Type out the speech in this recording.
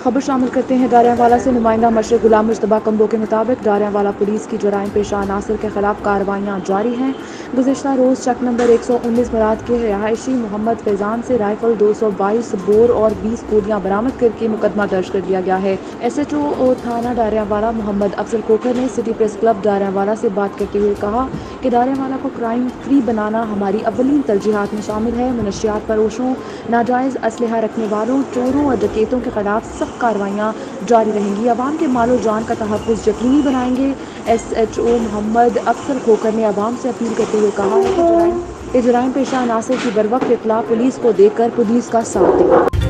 खबर शामिल करते हैं दारियावाला से। नुमाइंदा मशरक गुलाम मुश्तबा कम्बो के मुताबिक दारियावाला पुलिस की जराइम पेशा अनासर के खिलाफ कार्रवाइयाँ जारी हैं। गुज़िश्ता रोज़ चक नंबर 119 मराद के रिहायशी मोहम्मद फैजान से राइफल 222 बोर और 20 गोलियाँ बरामद करके मुकदमा दर्ज कर दिया गया है। SHO थाना दारियावाला मोहम्मद अफजल कोकर ने सिटी प्रेस क्लब दारियावाला से बात करते हुए कहा कि दारियावाला को क्राइम फ्री बनाना हमारी अव्वलीन तरजीहात में शामिल है। मनशियात फरोशों, नाजायज़ असलहा रखने वालों, चोरों और डकैतों के खिलाफ सख्त कार्रवाइयाँ जारी रहेंगी। अवाम के मालो जान का तहफ़्फ़ुज़ यकीनी बनाएंगे। SHO मोहम्मद अफजल कोकर ने अवाम से अपील करते हुए कहा है कि जराइम पेशा अनासर की बरवक्त इत्तला पुलिस को देकर पुलिस का साथ दें।